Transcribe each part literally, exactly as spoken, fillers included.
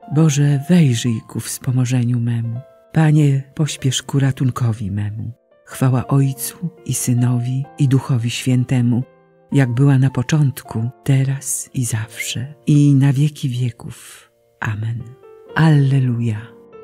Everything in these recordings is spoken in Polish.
Boże, wejrzyj ku wspomożeniu memu. Panie, pośpiesz ku ratunkowi memu. Chwała Ojcu i Synowi i Duchowi Świętemu, jak była na początku, teraz i zawsze, i na wieki wieków. Amen. Alleluja.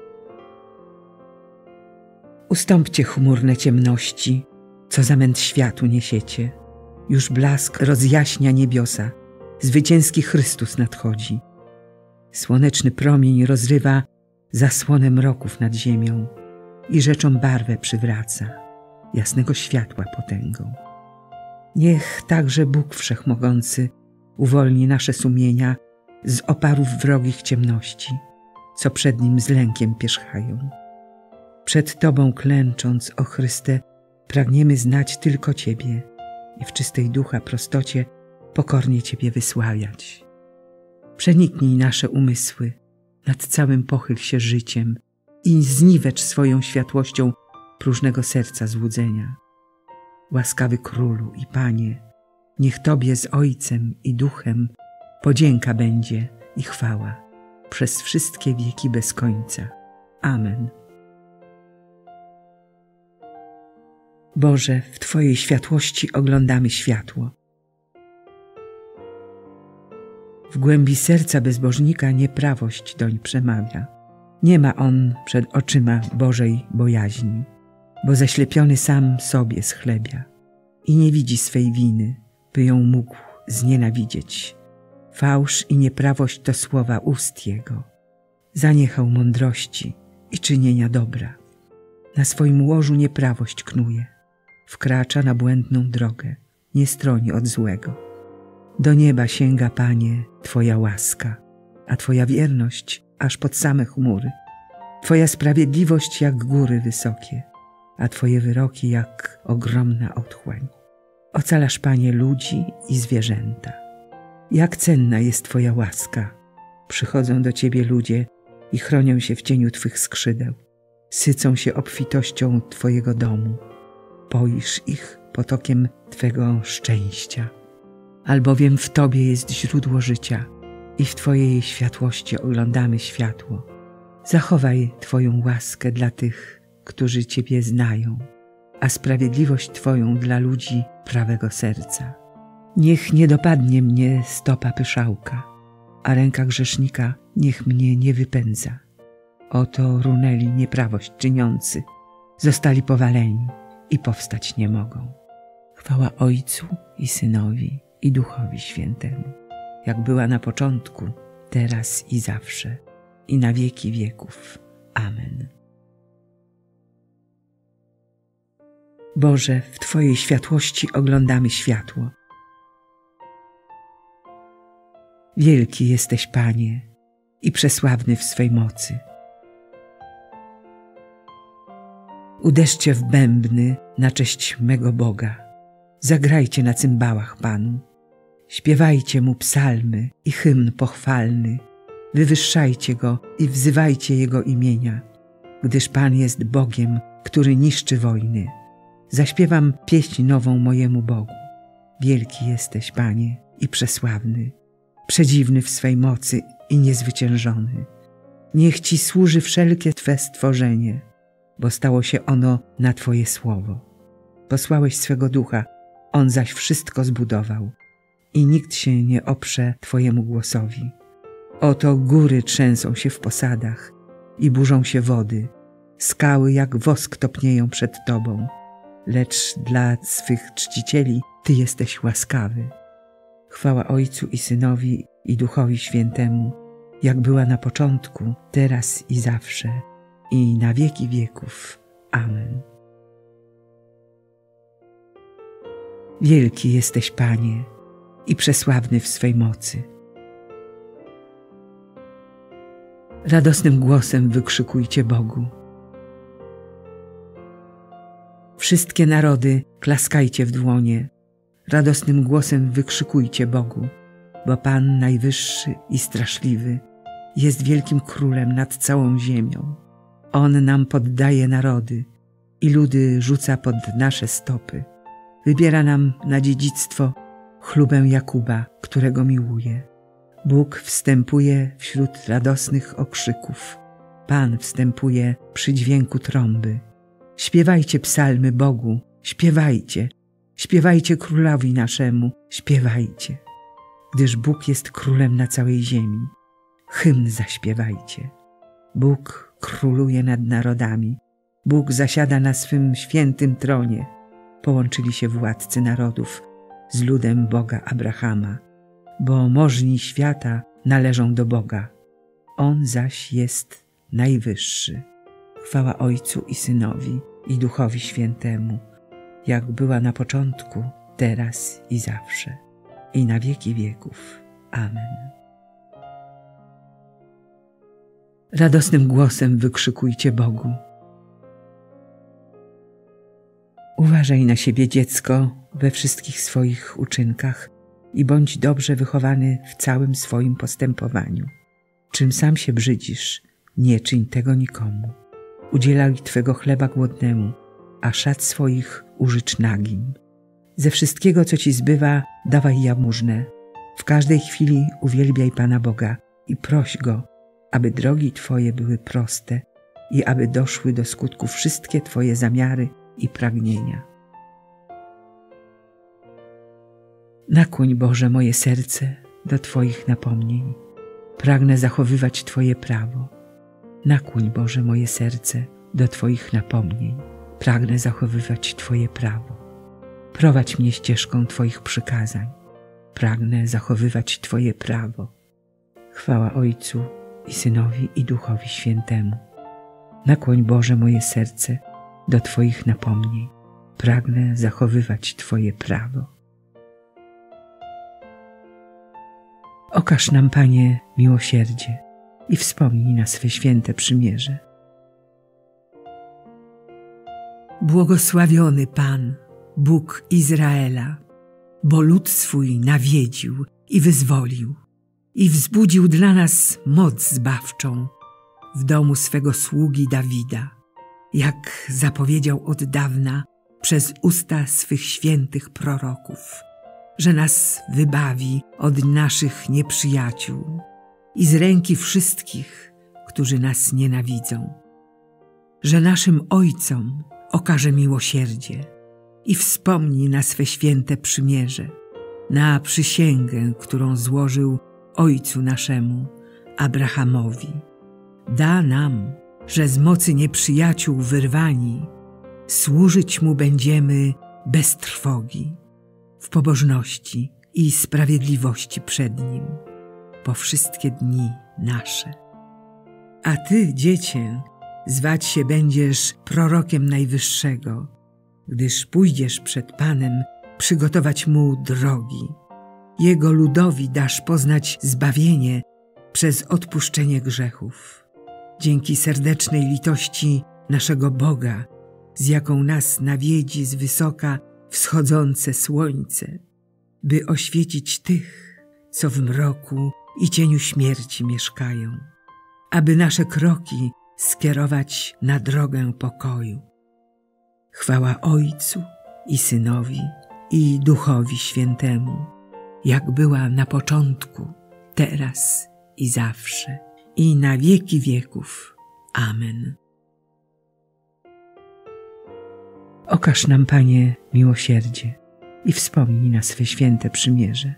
Ustąpcie chmurne ciemności, co zamęt światu niesiecie. Już blask rozjaśnia niebiosa, zwycięski Chrystus nadchodzi. Słoneczny promień rozrywa zasłonę mroków nad ziemią i rzeczom barwę przywraca, jasnego światła potęgą. Niech także Bóg Wszechmogący uwolni nasze sumienia z oparów wrogich ciemności, co przed Nim z lękiem pierzchają. Przed Tobą klęcząc, o Chryste, pragniemy znać tylko Ciebie i w czystej ducha prostocie pokornie Ciebie wysławiać. Przeniknij nasze umysły, nad całym pochyl się życiem i zniwecz swoją światłością próżnego serca złudzenia. Łaskawy Królu i Panie, niech Tobie z Ojcem i Duchem podzięka będzie i chwała przez wszystkie wieki bez końca. Amen. Boże, w Twojej światłości oglądamy światło. W głębi serca bezbożnika nieprawość doń przemawia. Nie ma on przed oczyma Bożej bojaźni, bo zaślepiony sam sobie schlebia i nie widzi swej winy, by ją mógł znienawidzieć. Fałsz i nieprawość to słowa ust jego. Zaniechał mądrości i czynienia dobra. Na swoim łożu nieprawość knuje, wkracza na błędną drogę, nie stroni od złego. Do nieba sięga, Panie, Twoja łaska, a Twoja wierność aż pod same chmury. Twoja sprawiedliwość jak góry wysokie, a Twoje wyroki jak ogromna otchłań. Ocalasz, Panie, ludzi i zwierzęta. Jak cenna jest Twoja łaska. Przychodzą do Ciebie ludzie i chronią się w cieniu Twych skrzydeł. Sycą się obfitością Twojego domu. Poisz ich potokiem Twego szczęścia. Albowiem w Tobie jest źródło życia i w Twojej światłości oglądamy światło. Zachowaj Twoją łaskę dla tych, którzy Ciebie znają, a sprawiedliwość Twoją dla ludzi prawego serca. Niech nie dopadnie mnie stopa pyszałka, a ręka grzesznika niech mnie nie wypędza. Oto runęli nieprawość czyniący, zostali powaleni i powstać nie mogą. Chwała Ojcu i Synowi i Duchowi Świętemu, jak była na początku, teraz i zawsze, i na wieki wieków. Amen. Boże, w Twojej światłości oglądamy światło. Wielki jesteś, Panie, i przesławny w swej mocy. Uderzcie w bębny na cześć mego Boga. Zagrajcie na cymbałach Panu. Śpiewajcie Mu psalmy i hymn pochwalny. Wywyższajcie Go i wzywajcie Jego imienia, gdyż Pan jest Bogiem, który niszczy wojny. Zaśpiewam pieśń nową mojemu Bogu. Wielki jesteś, Panie, i przesławny, przedziwny w swej mocy i niezwyciężony. Niech Ci służy wszelkie Twe stworzenie, bo stało się ono na Twoje słowo. Posłałeś swego Ducha, On zaś wszystko zbudował i nikt się nie oprze Twojemu głosowi. Oto góry trzęsą się w posadach i burzą się wody, skały jak wosk topnieją przed Tobą, lecz dla swych czcicieli Ty jesteś łaskawy. Chwała Ojcu i Synowi i Duchowi Świętemu, jak była na początku, teraz i zawsze, i na wieki wieków. Amen. Wielki jesteś, Panie, i przesławny w swej mocy. Radosnym głosem wykrzykujcie Bogu. Wszystkie narody klaskajcie w dłonie, radosnym głosem wykrzykujcie Bogu, bo Pan najwyższy i straszliwy jest wielkim królem nad całą ziemią. On nam poddaje narody i ludy rzuca pod nasze stopy. Wybiera nam na dziedzictwo chlubę Jakuba, którego miłuje. Bóg wstępuje wśród radosnych okrzyków. Pan wstępuje przy dźwięku trąby. Śpiewajcie psalmy Bogu, śpiewajcie. Śpiewajcie Królowi naszemu, śpiewajcie. Gdyż Bóg jest królem na całej ziemi. Hymn zaśpiewajcie. Bóg króluje nad narodami. Bóg zasiada na swym świętym tronie. Połączyli się władcy narodów z ludem Boga Abrahama, bo możni świata należą do Boga. On zaś jest najwyższy. Chwała Ojcu i Synowi, i Duchowi Świętemu, jak była na początku, teraz i zawsze, i na wieki wieków. Amen. Radosnym głosem wykrzykujcie Bogu. Uważaj na siebie, dziecko, we wszystkich swoich uczynkach i bądź dobrze wychowany w całym swoim postępowaniu. Czym sam się brzydzisz, nie czyń tego nikomu. Udzielaj Twego chleba głodnemu, a szat swoich użycz nagim. Ze wszystkiego, co Ci zbywa, dawaj jałmużnę. W każdej chwili uwielbiaj Pana Boga i proś Go, aby drogi Twoje były proste i aby doszły do skutku wszystkie Twoje zamiary i pragnienia. Nakłoń, Boże, moje serce do Twoich napomnień. Pragnę zachowywać Twoje prawo. Nakłoń, Boże, moje serce do Twoich napomnień. Pragnę zachowywać Twoje prawo. Prowadź mnie ścieżką Twoich przykazań. Pragnę zachowywać Twoje prawo. Chwała Ojcu i Synowi, i Duchowi Świętemu. Nakłoń, Boże, moje serce do Twoich napomnień. Pragnę zachowywać Twoje prawo. Okaż nam, Panie, miłosierdzie i wspomnij na swe święte przymierze. Błogosławiony Pan, Bóg Izraela, bo lud swój nawiedził i wyzwolił i wzbudził dla nas moc zbawczą w domu swego sługi Dawida, jak zapowiedział od dawna przez usta swych świętych proroków, że nas wybawi od naszych nieprzyjaciół i z ręki wszystkich, którzy nas nienawidzą, że naszym ojcom okaże miłosierdzie i wspomni na swe święte przymierze, na przysięgę, którą złożył ojcu naszemu, Abrahamowi. Da nam, że z mocy nieprzyjaciół wyrwani, służyć Mu będziemy bez trwogi, w pobożności i sprawiedliwości przed Nim, po wszystkie dni nasze. A Ty, dziecię, zwać się będziesz prorokiem Najwyższego, gdyż pójdziesz przed Panem przygotować Mu drogi. Jego ludowi dasz poznać zbawienie przez odpuszczenie grzechów. Dzięki serdecznej litości naszego Boga, z jaką nas nawiedzi z wysoka wschodzące słońce, by oświecić tych, co w mroku i cieniu śmierci mieszkają, aby nasze kroki skierować na drogę pokoju. Chwała Ojcu i Synowi, i Duchowi Świętemu, jak była na początku, teraz i zawsze, i na wieki wieków. Amen. Okaż nam, Panie, miłosierdzie i wspomnij na swe święte przymierze.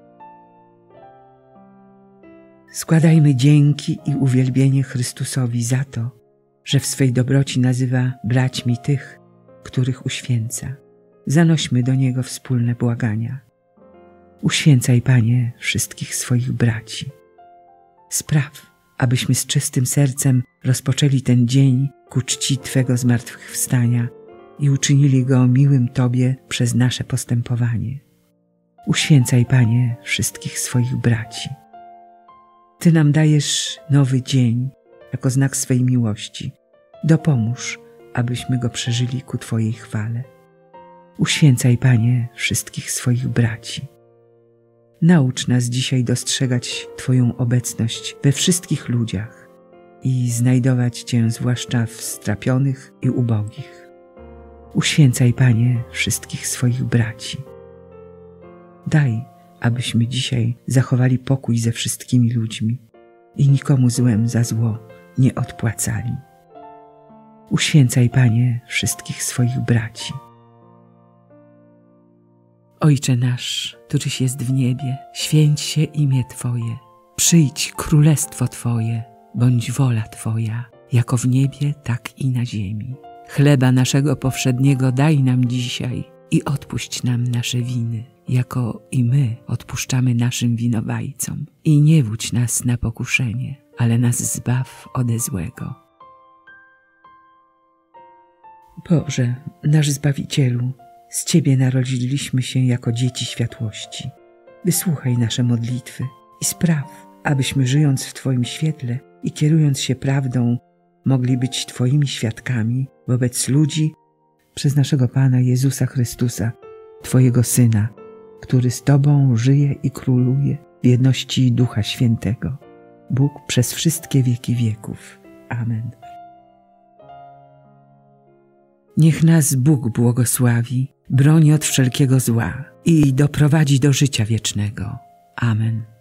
Składajmy dzięki i uwielbienie Chrystusowi za to, że w swej dobroci nazywa braćmi tych, których uświęca. Zanośmy do Niego wspólne błagania. Uświęcaj, Panie, wszystkich swoich braci. Spraw, abyśmy z czystym sercem rozpoczęli ten dzień ku czci Twego zmartwychwstania i uczynili go miłym Tobie przez nasze postępowanie. Uświęcaj, Panie, wszystkich swoich braci. Ty nam dajesz nowy dzień jako znak swej miłości. Dopomóż, abyśmy go przeżyli ku Twojej chwale. Uświęcaj, Panie, wszystkich swoich braci. Naucz nas dzisiaj dostrzegać Twoją obecność we wszystkich ludziach i znajdować Cię zwłaszcza w strapionych i ubogich. Uświęcaj, Panie, wszystkich swoich braci. Daj, abyśmy dzisiaj zachowali pokój ze wszystkimi ludźmi i nikomu złem za zło nie odpłacali. Uświęcaj, Panie, wszystkich swoich braci. Ojcze nasz, któryś jest w niebie, święć się imię Twoje. Przyjdź królestwo Twoje, bądź wola Twoja, jako w niebie, tak i na ziemi. Chleba naszego powszedniego daj nam dzisiaj i odpuść nam nasze winy, jako i my odpuszczamy naszym winowajcom. I nie wódź nas na pokuszenie, ale nas zbaw ode złego. Boże, nasz Zbawicielu, z Ciebie narodziliśmy się jako dzieci światłości. Wysłuchaj nasze modlitwy i spraw, abyśmy żyjąc w Twoim świetle i kierując się prawdą, mogli być Twoimi świadkami wobec ludzi przez naszego Pana Jezusa Chrystusa, Twojego Syna, który z Tobą żyje i króluje w jedności Ducha Świętego, Bóg przez wszystkie wieki wieków. Amen. Niech nas Bóg błogosławi, broni od wszelkiego zła i doprowadzi do życia wiecznego. Amen.